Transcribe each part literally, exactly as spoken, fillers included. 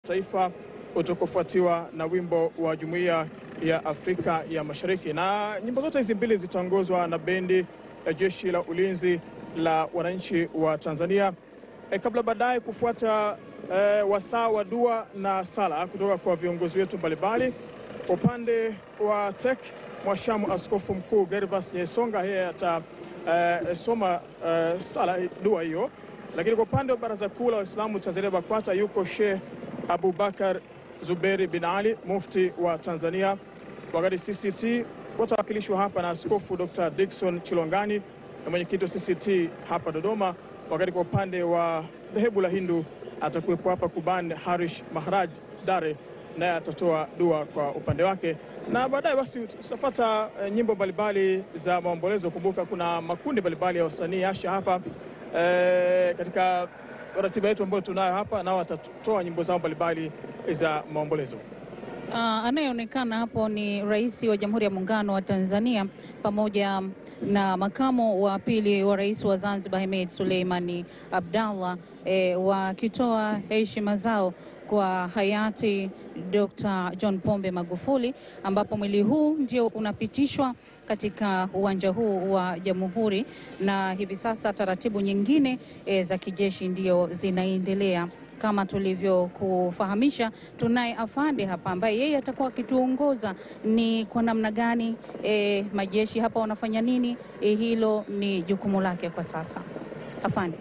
taifa utakofuatiwa na wimbo wa Jumuiya ya Afrika ya Mashariki, na nyimbo zote hizi mbili zitaongozwa na bendi ya Jeshi la Ulinzi la Wananchi wa Tanzania. E, kabla baadaye kufuata e, wasaa wa dua na sala kutoka kwa viongozi wetu mbalimbali. Upande wa Tek, Mwashamu Askofu Mkuu Gervas Nyesonga yeye atasoma e, e, sala dua hiyo, lakini kwa upande wa Baraza Kuu la Waislamu Tanzania BAKWATA yuko Sheikh Abubakar Zuberi bin Ali, mufti wa Tanzania, wakati C C T watawakilishwa hapa na Askofu Doctor Dickson Chilongani na mwenyekiti wa C C T hapa Dodoma, wakati kwa upande wa dhehebu la Hindu atakuwepo hapa Kuban Harish Maharaj Dare, naye atatoa dua kwa upande wake, na baadaye basi tutafuata e, nyimbo mbalimbali za maombolezo. Kumbuka kuna makundi mbalimbali ya wasanii asha hapa e, katika ratiba yetu ambayo tunayo hapa, nao watatoa nyimbo zao mbalimbali za maombolezo. Uh, anayeonekana hapo ni Rais wa Jamhuri ya Muungano wa Tanzania pamoja na makamu wa pili wa Rais wa Zanzibar Hemed Suleimani Abdallah, e, wakitoa heshima zao kwa hayati Doctor John Pombe Magufuli, ambapo mwili huu ndio unapitishwa katika uwanja huu wa Jamhuri, na hivi sasa taratibu nyingine e, za kijeshi ndio zinaendelea. Kama tulivyokufahamisha, tunaye afande hapa ambaye yeye atakuwa akituongoza ni kwa namna gani e, majeshi hapa wanafanya nini. E, hilo ni jukumu lake kwa sasa. Afande.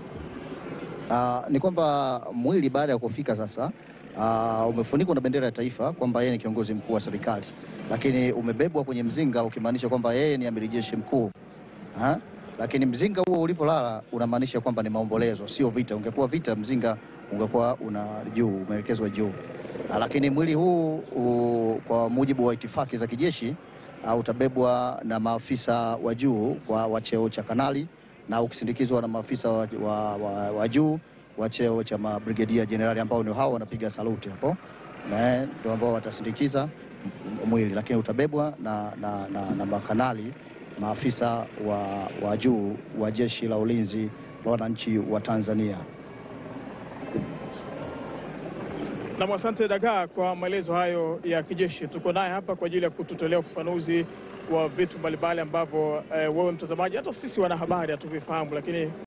Uh, ni kwamba mwili baada ya kufika sasa uh, umefunikwa na bendera ya taifa kwamba yeye ni kiongozi mkuu wa serikali, lakini umebebwa kwenye mzinga ukimaanisha kwamba yeye ni amiri jeshi mkuu. Ha? Lakini mzinga huo ulivyolala unamaanisha kwamba ni maombolezo, sio vita. Ungekuwa vita mzinga ungekuwa una juu, umeelekezwa juu. Lakini mwili huu u, kwa mujibu wa itifaki za kijeshi uh, utabebwa na maafisa wa juu wa, wa cheo cha kanali na ukisindikizwa na maafisa wa, wa, wa, wa juu wa cheo cha mabrigedia generali ambao ni hao wanapiga saluti hapo, na ndio ambao watasindikiza mwili, lakini utabebwa na, na, na, na makanali, maafisa wa, wa juu wa Jeshi la Ulinzi la Wananchi wa Tanzania. Na asante Dagaa kwa maelezo hayo ya kijeshi. Tuko naye hapa kwa ajili ya kututolea ufafanuzi wa vitu mbalimbali ambavyo eh, wewe mtazamaji, hata sisi wanahabari hatuvifahamu, lakini